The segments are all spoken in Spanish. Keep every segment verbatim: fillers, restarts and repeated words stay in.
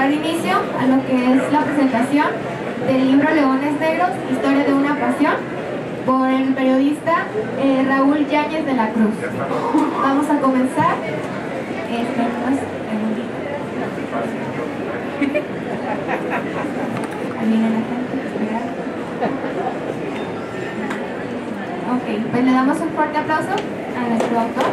dar inicio a lo que es la presentación del libro Leones Negros, Historia de una Pasión, por el periodista eh, Raúl Yáñez de la Cruz. Vamos a comenzar. Este, pues, También a la gente, esperar. Ok, pues le damos un fuerte aplauso a nuestro autor.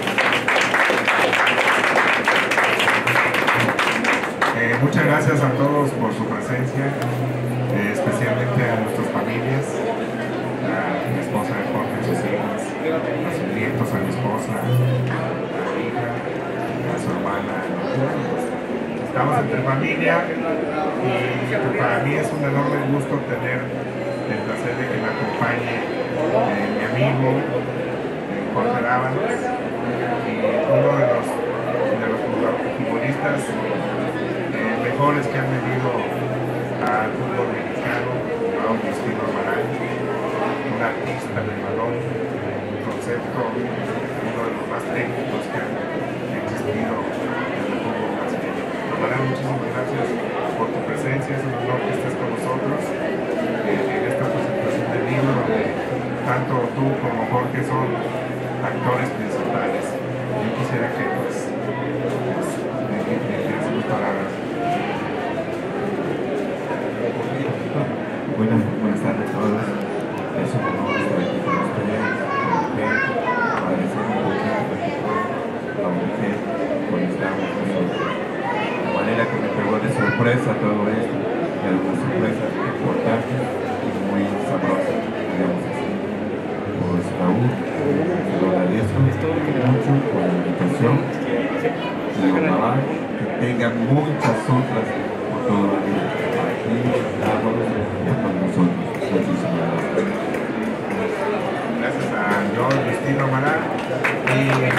Eh, muchas gracias a todos por su presencia, eh, especialmente a nuestras familias, a mi esposa de Jorge, a sus hijas, a sus nietos, a mi esposa, a mi hija, a su hermana. Estamos entre familia y para mí es un enorme gusto tener el placer de que me acompañe eh, mi amigo eh, Jorge Dávalos y uno de los, de los futbolistas eh, mejores que han venido al fútbol mexicano, Raúl Justino Amaral, un artista del balón, un concepto, uno de los más técnicos que han existido en el fútbol brasileño. Amaral, muchísimas gracias por tu presencia, es un honor que estés con nosotros eh, en esta presentación del libro, donde tanto tú como Jorge son actores principales. Yo quisiera que pues, pues me dijeras tus palabras. Buenas, buenas tardes a todos. Es un honor estar aquí con ustedes, agradecer un poquito a la mujer por estar con nosotros. De manera que me pegó de sorpresa todo esto, y algunas sorpresas importantes y muy sabrosas, digamos así. Pues Raúl, te lo agradezco mucho por la invitación. Y ojalá que tengan muchas otras por toda la vida. Aquí estamos con nosotros. Muchísimas gracias. Gracias a Raúl Justino Amaral. Y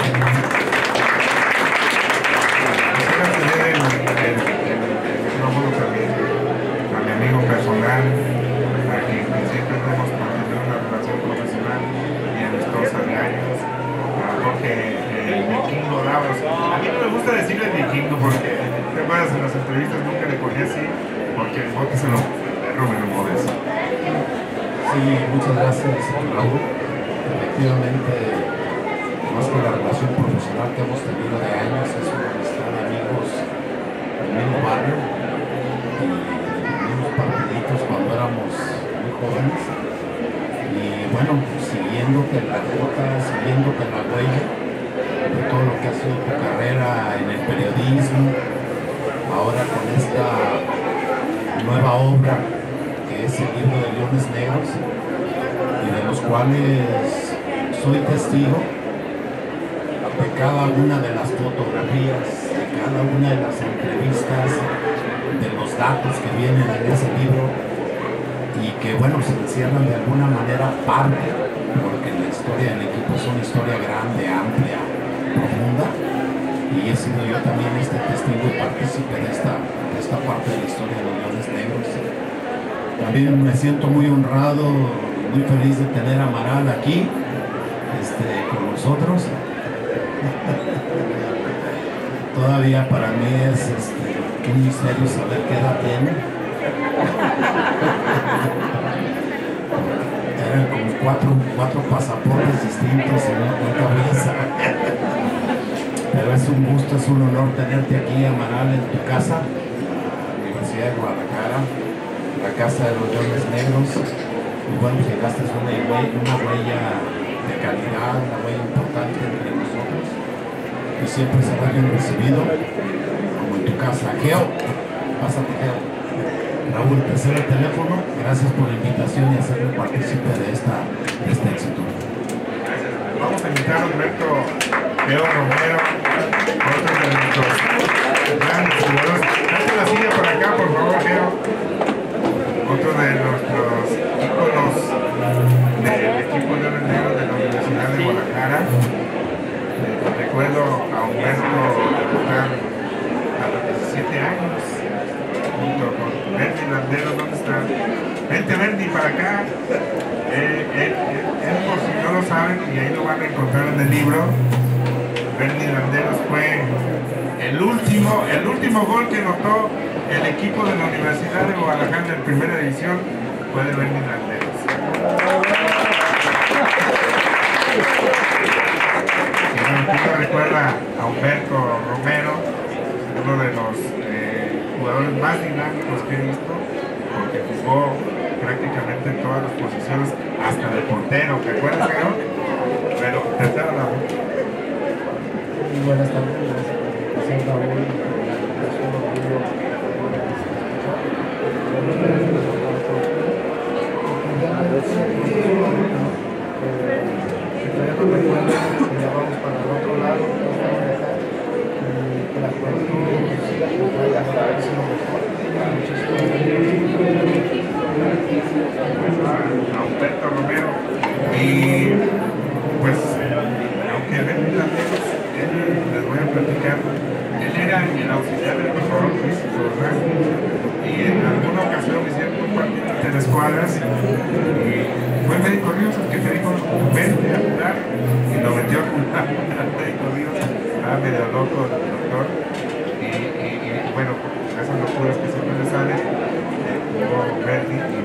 quisiera tener el, el, el, el micrófono también a mi amigo personal, a quien siempre hemos mantenido una relación profesional y amistosa de años, a Jorge el Vikingo Dávalos. A mí no me gusta decirle el Vikingo porque, te acuerdas, en las entrevistas nunca le ponía así, porque el bote se lo perro me lo mueves. Sí, muchas gracias, Raúl. Efectivamente, más que la relación profesional que hemos tenido de años, es una amistad de amigos del mismo barrio y de los mismos partiditos cuando éramos muy jóvenes. Y bueno, siguiéndote en la ruta, siguiéndote en la huella de todo lo que ha sido tu carrera en el periodismo, ahora con esta nueva obra que es el libro de Leones Negros, y de los cuales soy testigo de cada una de las fotografías, de cada una de las entrevistas, de los datos que vienen en ese libro y que bueno, se encierran de alguna manera parte, porque la historia del equipo es una historia grande, amplia, profunda, y he sido yo también este testigo y partícipe de esta, de esta parte de la historia de los Leones Negros. También me siento muy honrado, muy feliz de tener a Amaral aquí este, con nosotros. Todavía para mí es este, un misterio saber qué edad tiene. Eran como cuatro, cuatro pasaportes distintos en una cabeza. Pero es un gusto, es un honor tenerte aquí, Amaral, en tu casa, la Universidad de Guadalajara, la Casa de los Leones Negros. Y bueno, llegaste a una, una huella de calidad, una huella importante entre nosotros. Y siempre será bien recibido, como en tu casa. Geo, pásate, Geo. Raúl, te cedo el teléfono. Gracias por la invitación y hacerme partícipe de, esta, de este éxito. Gracias. Vamos a invitar a Humberto Leo Romero, otro de nuestros grandes jugadores. Date la silla por acá, por favor, Leo. Otro de nuestros íconos del equipo de Leones Negros de la Universidad de Guadalajara. Eh, recuerdo a Humberto debutar a los diecisiete años junto con Bernie Landeros. ¿Dónde está? Vente, Bernie, para acá. Eh, él, él, él, por si no lo saben, y ahí lo van a encontrar en el libro, Bernie Landeros fue el último, el último gol que notó el equipo de la Universidad de Guadalajara en primera división fue de Bernie Landeros. Si no recuerda a Humberto Romero, uno de los eh, jugadores más dinámicos que he visto, porque jugó prácticamente en todas las posiciones, hasta de portero, ¿te acuerdas, señor? Pero te estaba la voz. Muy buenas tardes, gracias por la invitación, Raúl. Es un orgullo ya vamos para el otro lado, que la juventud siga siendo mejor. A Humberto Romero. Y pues, aunque ven Landeros, les voy a platicar, él era el auxiliar del profesor Luis, ¿verdad? Y en alguna ocasión me hicieron un partido de tres cuadras y fue el médico Ríos el que me dijo, vente a jugar, y lo metió a jugar al médico Ríos, estaba medio loco el doctor, y, y, y bueno, esas locuras que siempre le salen, jugó Bernie y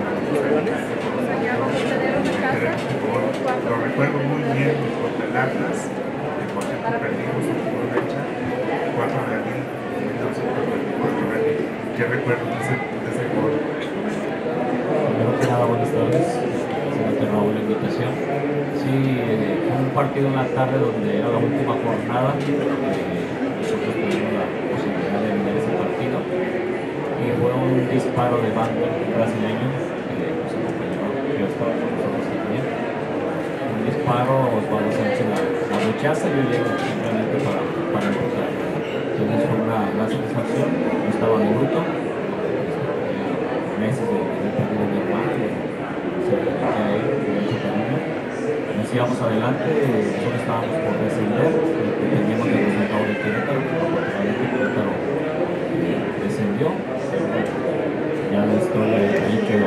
lo recuerdo muy bien contra el Atlas, que por cierto perdimos un poco de fecha, cuatro de abril de mil novecientos veinticuatro. ¿Qué recuerdo de ese, de ese gol? Primero que nada, buenas tardes. Señor Raúl, la invitación. Sí, eh, fue un partido en la tarde donde era la última jornada. Eh, nosotros tuvimos la posibilidad de ganar ese partido. Y fue un disparo de banda brasileño que nos acompañó, que estaba con nosotros también. Un disparo, Osvaldo Sánchez la, la rechaza y yo llego simplemente para, para empujar. Entonces fue una gran satisfacción. Yo estaba en el grupo, meses de, de perdido de mi hermano, se lo dejé a él con mucho cariño. Nos íbamos adelante, nosotros estábamos por descender, dependíamos del resultado de Querétaro, pero afortunadamente Querétaro eh, descendió. Ya la historia ahí quedó.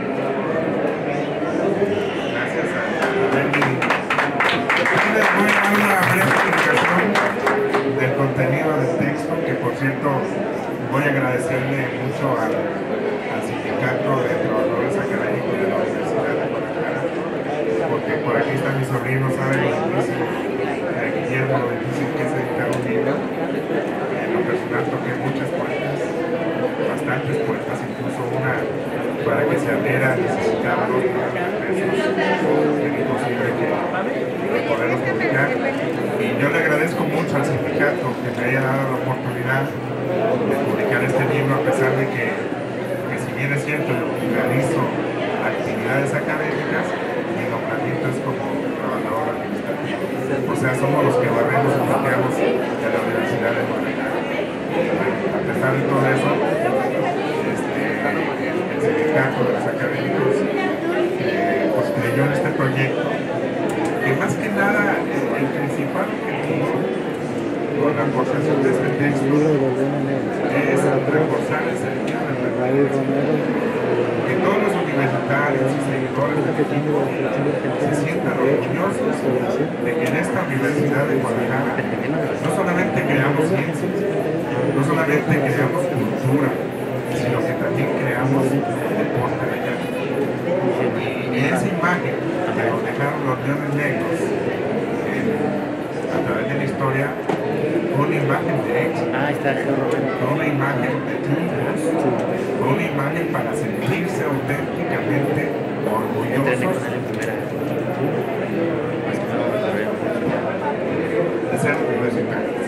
Gracias a Bernie. Aquí les voy a dar una breve explicación del contenido del texto, que por cierto voy a agradecerle mucho al, al sindicato de trabajadores académicos de la Universidad de Guadalajara, porque por aquí está mi sobrino, sabe lo difícil, eh, Guillermo, lo difícil que es editar un libro. En lo personal toqué muchas puertas, bastantes puertas, incluso una para que se abriera necesitaba dos millones de pesos, era imposible que de poderlos publicar. Y yo le agradezco mucho al sindicato que me haya dado la oportunidad de publicar este libro, a pesar de que, que si bien es cierto, yo realizo actividades académicas, mi nombramiento es como trabajador administrativo. O sea, somos los que barremos y pateamos de la Universidad de Guadalajara. A pesar de todo eso, este, el, el sindicato de los académicos eh, pues creyó en este proyecto, que más que nada el, el principal objetivo con la aportación de este texto es reforzar el sentido del pertenencia, que todos los universitarios y seguidores del equipo se sientan orgullosos de que en esta Universidad de Guadalajara no solamente creamos ciencia, no solamente creamos cultura, sino que también creamos deporte de allá. Y esa imagen que nos dejaron los leones negros eh, a través de la historia fue una imagen de éxito, fue una imagen de triunfos, fue una imagen para sentirse auténticamente orgullosos de ser universitarios.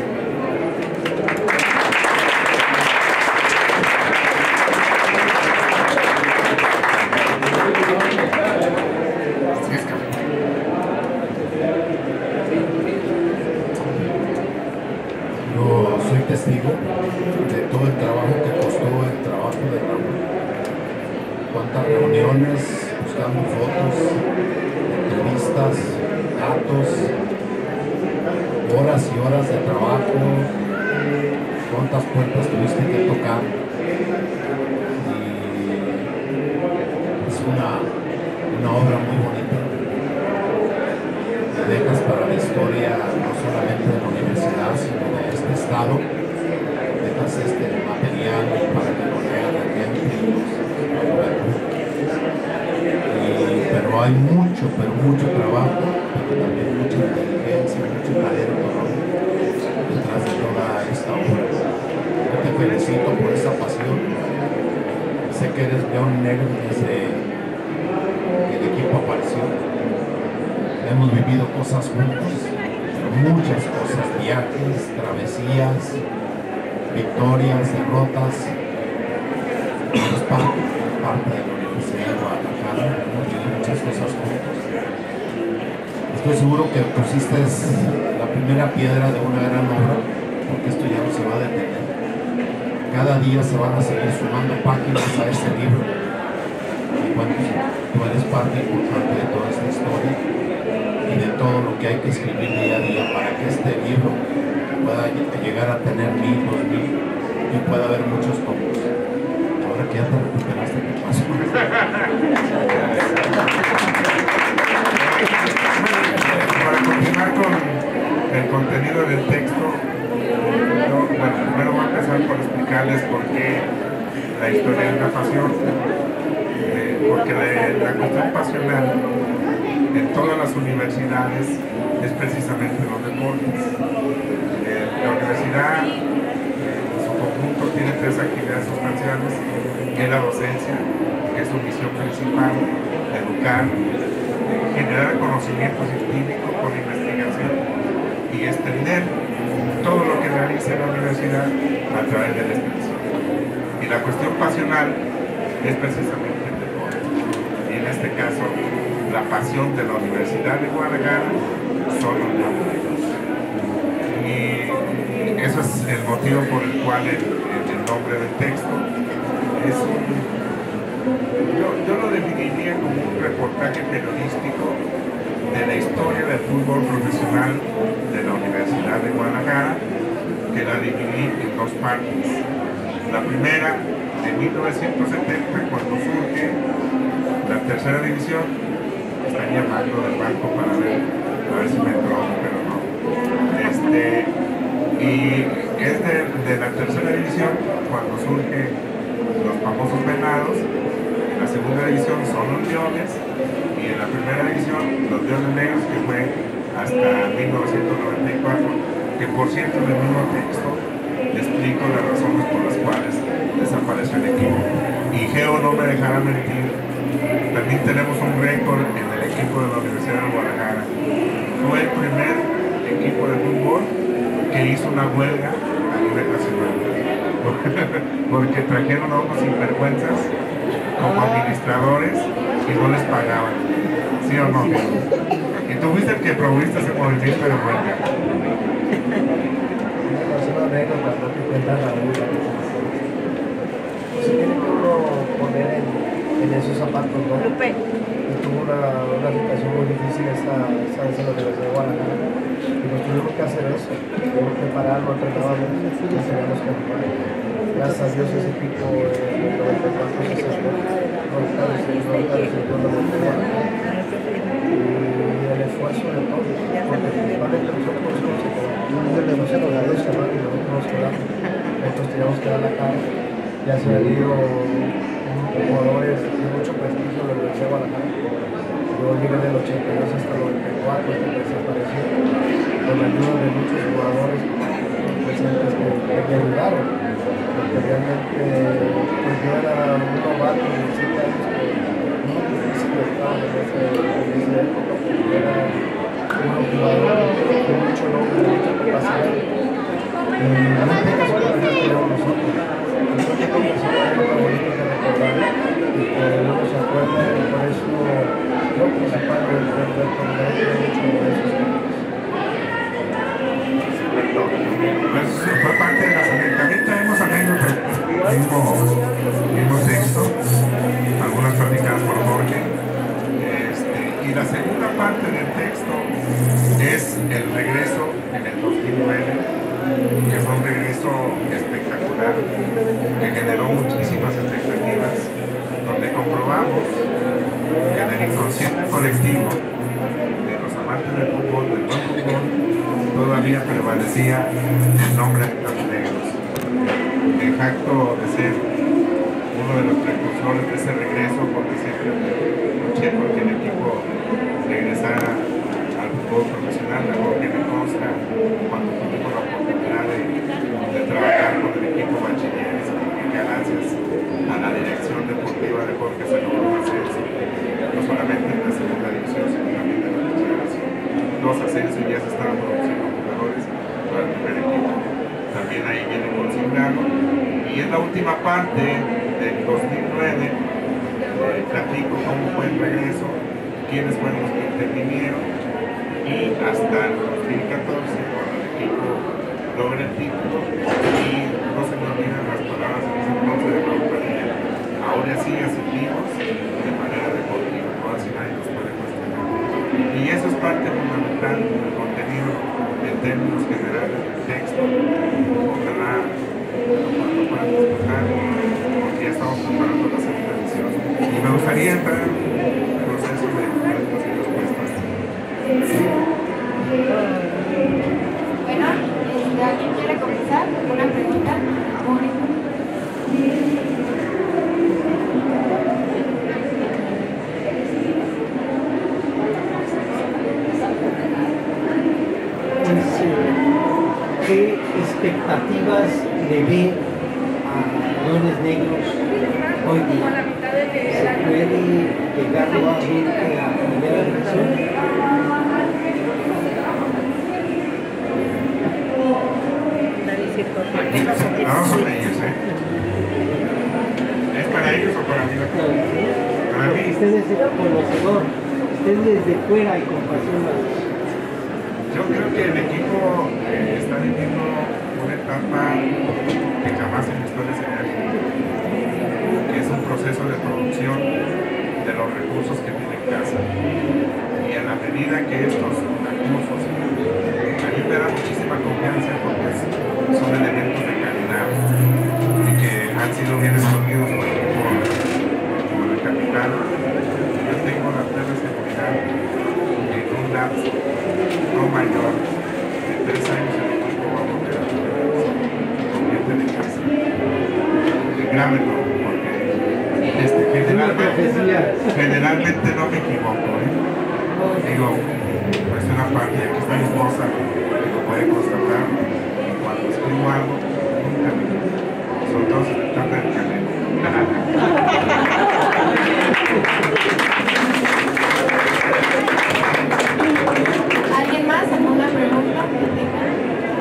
Yo soy testigo de todo el trabajo que costó el trabajo de Raúl. Cuántas reuniones, buscando fotos, entrevistas, datos, horas y horas de trabajo, cuántas puertas tuviste que tocar. Y es una, una obra muy bonita. Te dejas para la historia no solamente de la universidad, sino de este estado, más este material para que lo lean la gente y los, y, pero hay mucho, pero mucho trabajo, pero también mucha inteligencia, mucho talento, ¿no?, detrás de toda esta obra. Yo te felicito por esa pasión. Sé que eres león negro desde que el equipo apareció. Hemos vivido cosas juntos, muchas cosas, viajes, travesías, victorias, derrotas. Es parte, parte de la Universidad de Guadalajara, hemos vivido muchas cosas juntos. Estoy seguro que pusiste la primera piedra de una gran obra, porque esto ya no se va a detener. Cada día se van a seguir sumando páginas a este libro. Y bueno, tú eres parte importante de toda esta historia y de todo lo que hay que escribir día a día para que este libro pueda llegar a tener mil, dos mil y pueda haber muchos tomos. Ahora que ya te recuperaste, ¿qué pasó? Para continuar con el contenido del texto, yo, bueno, primero voy a empezar por explicarles por qué la historia es una pasión. Eh, porque la, la cuestión pasional en todas las universidades es precisamente los deportes. Eh, la universidad eh, en su conjunto tiene tres actividades sustanciales, que es la docencia, que es su misión principal, educar, generar conocimiento científico con investigación y extender todo lo que realiza la universidad a través de la extensión. Y la cuestión pasional es precisamente el deporte. Y en este caso, la pasión de la Universidad de Guadalajara son los deportes. Y eso es el motivo por el cual el, el nombre del texto es un... Yo, yo lo definiría como un reportaje periodístico de la historia del fútbol profesional de la Universidad de Guadalajara, que la dividí en dos partes. La primera, de mil novecientos setenta, cuando surge la tercera división. Están llamando del banco para ver, a ver si me entró, pero no. Este, y es de, de la tercera división cuando surgen los famosos Venados. En la segunda división son los Leones, y en la primera división los Leones Negros, que fue hasta mil novecientos noventa y cuatro, que por cierto en el mismo texto explico las razones por las cuales desapareció el equipo. Y Geo no me dejará mentir, también tenemos un récord en el equipo de la Universidad de Guadalajara. Fue el primer equipo de fútbol que hizo una huelga a nivel nacional, porque trajeron a unos sinvergüenzas como administradores y no les pagaban. ¿Sí o no? Y tú fuiste el que promoviste ese movimiento de huelga. Se tiene que uno poner en, en esos zapatos, ¿no? Y tuvo una, una situación muy difícil esa, esa vez en la Universidad de Guadalajara. Y nos tuvimos que hacer eso. Tuvimos que pararlo, entrenábamos y teníamos que jugar. Gracias a Dios ese equipo de noventa y cuatro se acercó. Y el esfuerzo de todos, porque principalmente nosotros somos de los jugadores que van y nosotros nos quedamos. Nosotros teníamos que dar la cara. Ya se han ido jugadores de mucho prestigio en la Universidad de Guadalajara. Yo llegué del ochenta y dos hasta el noventa y cuatro, hasta que desapareció, con la ayuda de muchos jugadores presentes que, que me ayudaron. Porque realmente pues yo era un novato de diecisiete años que muy difícil estaba en, ese, en esa época, porque era un jugador de mucho nombre, de mucha capacidad. Y muy pocas oportunidades teníamos nosotros. Entonces, como que son muy bonitos de recordar y que luego se acuerdan, y por eso yo principal de recordar mucho de esos temas. Pues fue parte de las anécdotas. También tenemos anécdotas, mismo, mismo texto, algunas platicadas por Jorge. Este, y la segunda parte del texto es el regreso en el dos mil nueve, que fue un regreso espectacular, que generó muchísimas expectativas, donde comprobamos que en el inconsciente colectivo de los amantes del fútbol, del buen fútbol, todavía prevalecía el nombre de los negros. jacto de ser uno de los precursores de ese regreso, porque siempre luché porque el equipo regresara al fútbol profesional, algo que me consta cuando tuvimos la oportunidad de, de trabajar con el equipo bachilleres, que gracias a la dirección deportiva de Jorge se logró un ascenso, no solamente en la segunda división, sino también en la tercera división. Dos ascensos y ya se estaban produciendo jugadores para el primer equipo. También ahí viene consignado. Y en la última parte del dos mil nueve, eh, platico cómo fue el regreso, quiénes fueron los que intervinieron, y hasta el dos mil catorce, cuando el equipo logra el título, y no se me olvidan las palabras en ese entonces de Raúl Padilla: ahora sí asistimos de manera deportiva, ahora sí nadie nos puede cuestionar. Y eso es parte fundamental del contenido en términos generales del texto. Ojalá cuando puedan disfrutar, porque ya estamos preparando la segunda edición. Y me gustaría entrar en un proceso de preguntas y respuestas. Bueno, este, ¿alguien quiere comenzar? ¿Una pregunta? Mónica. ¿Qué expectativas le ve a Leones Negros hoy día? ¿Se puede llegar nuevamente a primera división? Vamos con ellos, ¿eh? ¿Es para ellos o para mí? Para mí. Usted es el conocedor, usted desde fuera y con pasión. Yo creo que el equipo eh, está viviendo una etapa que jamás en la historia se había vivido, que es un proceso de producción de los recursos que tiene en casa. Y a la medida que estos recursos, a mí me da muchísima confianza porque son elementos de calidad y que han sido bien escogidos por el equipo como el capitán. Yo tengo la plena seguridad que en un lapso no mayor de tres años el equipo va a volver a convierte de casa. Grábenlo, porque este, generalmente, generalmente no me equivoco, ¿eh? Digo, pues una parte, aquí está mi esposa, que lo puede constatar, cuando escribo algo, nunca me equivoco. Sobre todo se me trata del canelo. ¿Alguien más? ¿Alguna pregunta que tengan?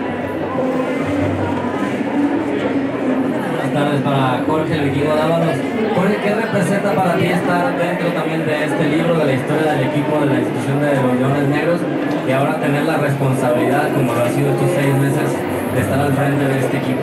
Buenas tardes para Jorge El Vikingo Dávalos. Jorge, ¿qué representa para ti estar dentro también de este libro de la historia del equipo de la institución de los Leones Negros y ahora tener la responsabilidad, como lo ha sido estos seis meses, de estar al frente de este equipo?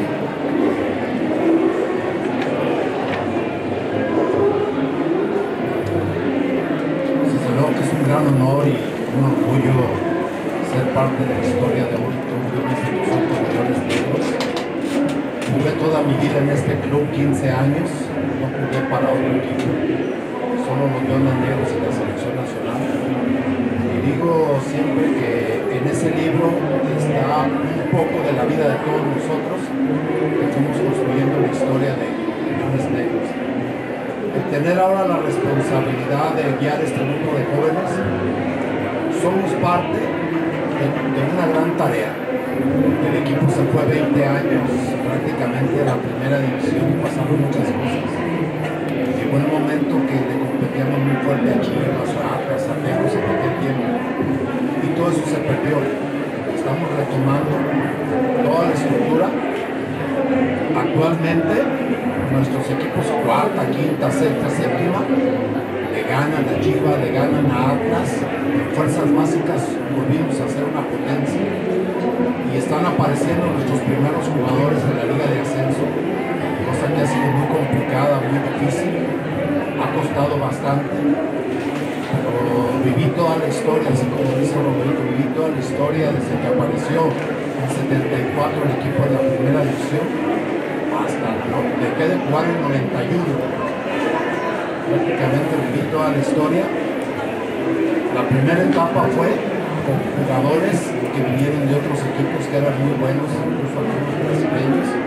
Desde luego que es un gran honor y un orgullo ser parte de la historia de una institución como Leones Negros. Jugué toda mi vida en este club, quince años, no jugué para otro equipo, solo los Leones Negros y la selección nacional. Y digo siempre que en ese libro está un poco de la vida de todos nosotros que fuimos construyendo la historia de Leones Negros. El tener ahora la responsabilidad de guiar este grupo de jóvenes, somos parte de, de una gran tarea. El equipo se fue veinte años prácticamente de la primera división y pasaron muchas cosas. Llegó el momento que le competíamos muy fuerte a Chivas, a Atlas, a Tecos en aquel tiempo. Y todo eso se perdió. Estamos retomando toda la estructura. Actualmente nuestros equipos cuarta, quinta, sexta, séptima le ganan a Chivas, le ganan a Atlas. En fuerzas básicas volvimos a ser una potencia y están apareciendo nuestros primeros jugadores en la liga de ascenso, cosa que ha sido muy complicada, muy difícil, ha costado bastante, pero viví toda la historia, así como dice Roberto, viví toda la historia desde que apareció en setenta y cuatro el equipo de la primera división hasta, ¿no?, dejé de jugar en noventa y uno. Prácticamente viví toda la historia. La primera etapa fue con jugadores que vinieron de otros equipos que eran muy buenos, incluso algunos brasileños,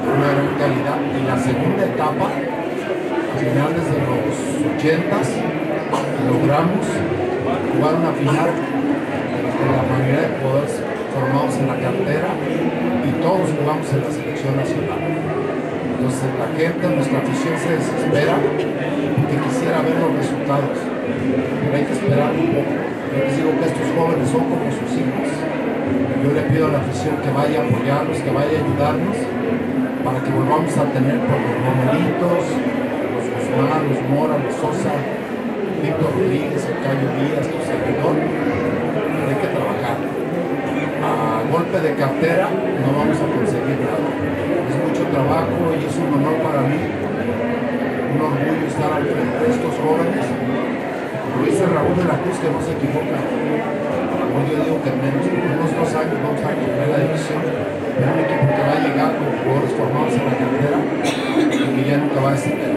una gran calidad. Y la segunda etapa, a finales de los ochentas, logramos jugar una final de la manera de poder formamos en la cantera y todos jugamos en la selección nacional. Entonces la gente, nuestra afición se desespera porque quisiera ver los resultados, pero hay que esperar un poco. Yo les digo que estos jóvenes son como sus hijos. Yo le pido a la afición que vaya a apoyarnos, que vaya a ayudarnos para que volvamos a tener por los Romelitos, los Guzmán, los Mora, los Sosa, Víctor Rodríguez, el Cayo Díaz, tu servidor. Pero hay que trabajar. A golpe de cartera no vamos a conseguir nada. Es mucho trabajo y es un honor para mí, un orgullo estar al frente de estos jóvenes. Como dice Raúl de la Cruz, que no se equivoca. Yo digo que en menos de unos dos años vamos a recuperar la división, pero un equipo que va a llegar con jugadores formados en la cantera y que ya nunca va a descender.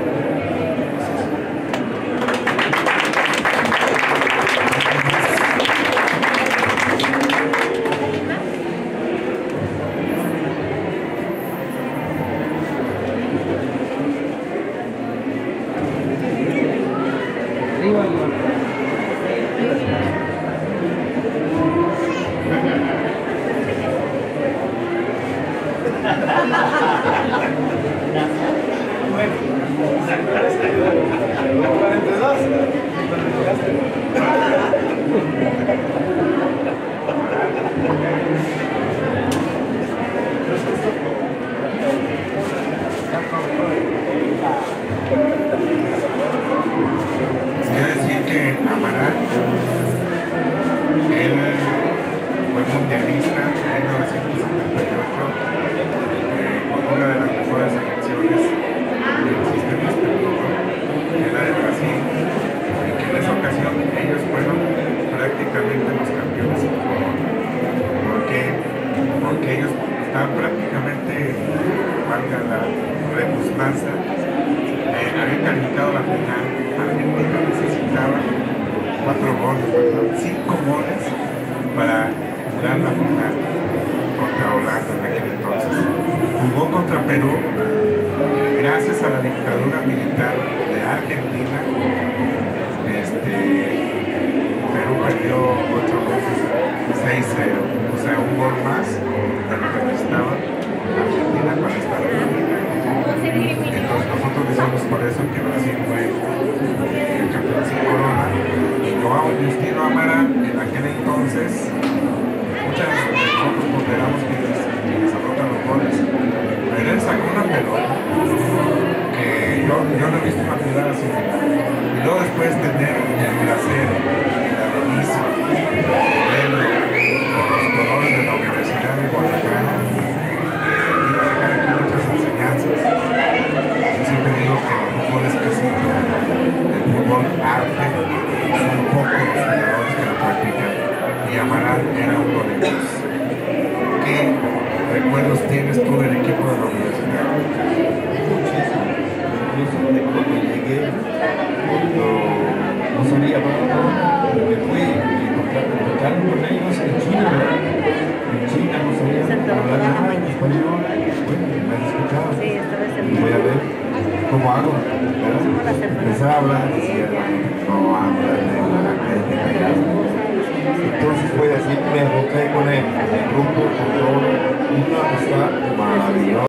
Entonces fue así, me encontré con él, el grupo, con todo, una amistad maravillosa.